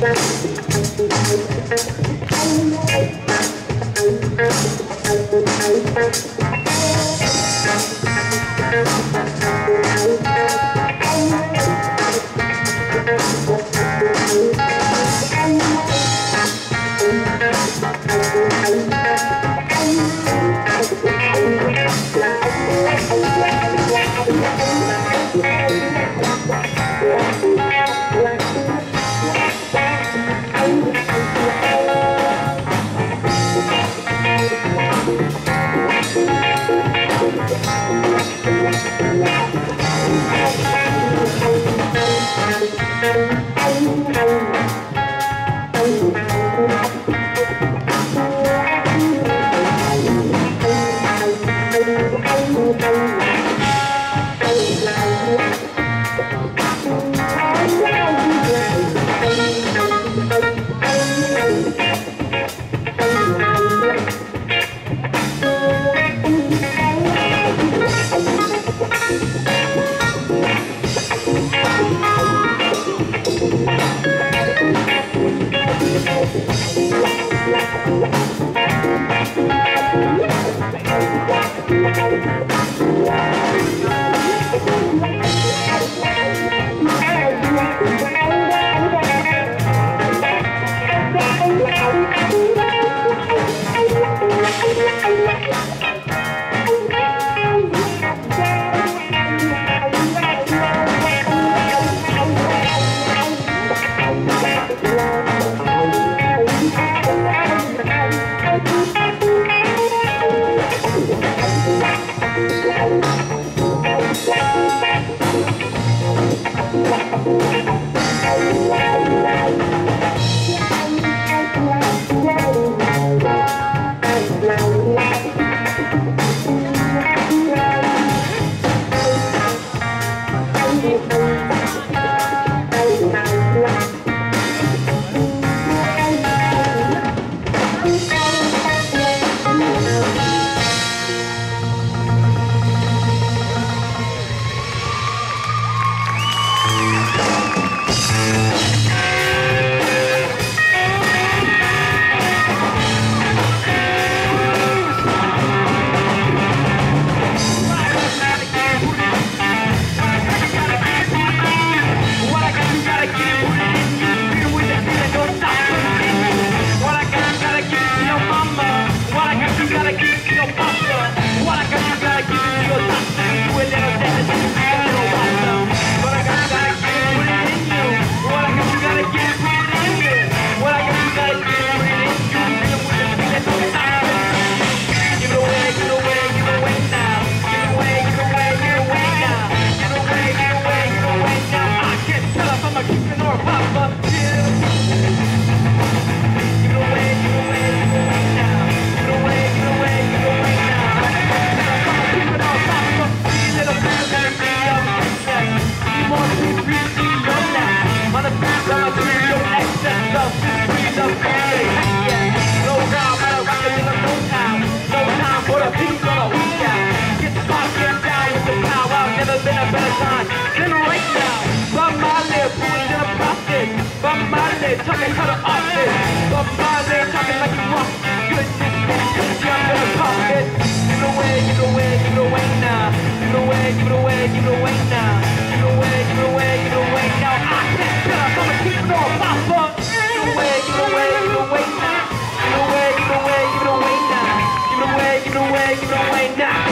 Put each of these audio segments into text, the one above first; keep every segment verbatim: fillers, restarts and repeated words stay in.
Talking how to off it, but my name talking like you want good things, cause I'm gonna pop it. Give it away, give it away, give it away now. Give it away, give it away, give it away now. Give it away, give it away, give it away now. I can't tell, I'ma keep it on pop up. Give it away, give it away, give it away now. Give it away, give it away, give it away now. Give it away, give it away, give it away now.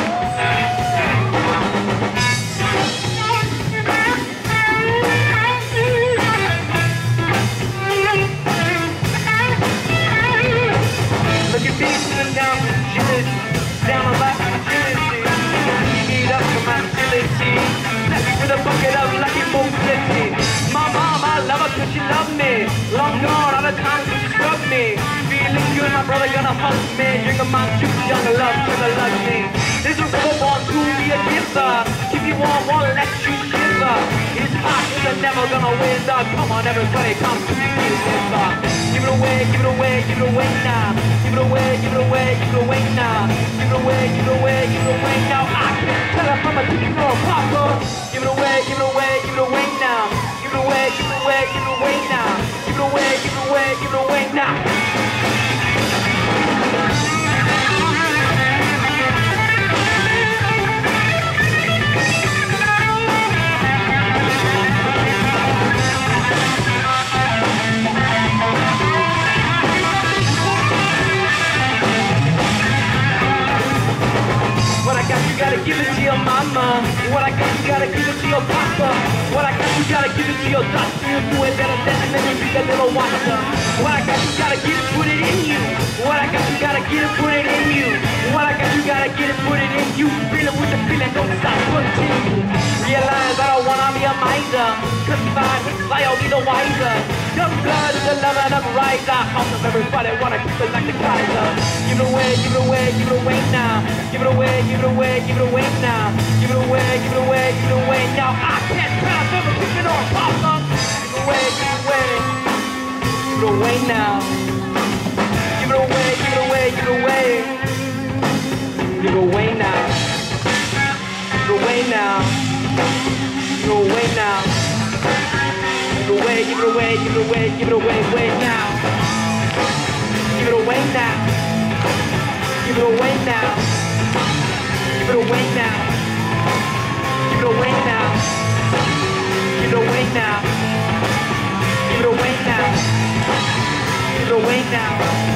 Down, agility, down on my agility. Eat up for my agility. Bless me with a bucket of lucky mobility. My mom, I love her cause she loved me. Long gone, all the times when she scrubbed me. Feeling good, my brother gonna hug me. Drink of my juice, young love, gonna love me. There's a river born to be a giver. Keep you warm, won't let you shiver. It's hot, you're never gonna win. Come on, everybody, come to me, give it away, give it away, give it away now. Give it away, give it away, give it away now. Give it away, give it away, give it away now. I can't tell if I'm a chicken or a papa. Give it away, give it away, give it away now. Give it away, give it away, give it away now. Give it away, give to your thoughts, you're doing better than and then you be a little wiser. What I got, you gotta get it, put it in you. What I got, you gotta get it, put it in you. What I got, you gotta get it, put it in you. Feel it with the feeling, don't stop, continue. Realize I don't wanna be a miser, cause if I hit fly, I'll be the wiser. Young blood is the lover of riser. House of everybody wanna keep it like the Kaiser. Give it away, give it away, give it away now. Give it away, give it away, give it away now. Give it away, give it away, give it away now. I can't pass, never keep it on papa. Give it away, give it away. Give it away now. Give it away, give it away, give it away. Give it away now. Give it away now. Give it away now. Give it away, give it away, give it away, give it away, away now. Give it away now. Give it away now. Give it away now. Give it away now. Give it away now. Give it away now. Give it away now.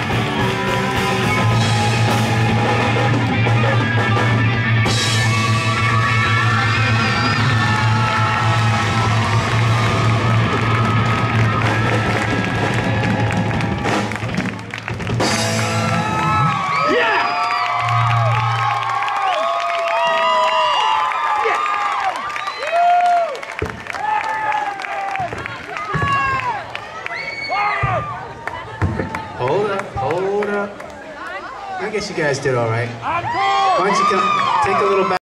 Hold up, hold up. I guess you guys did all right. Why don't you come take a little back?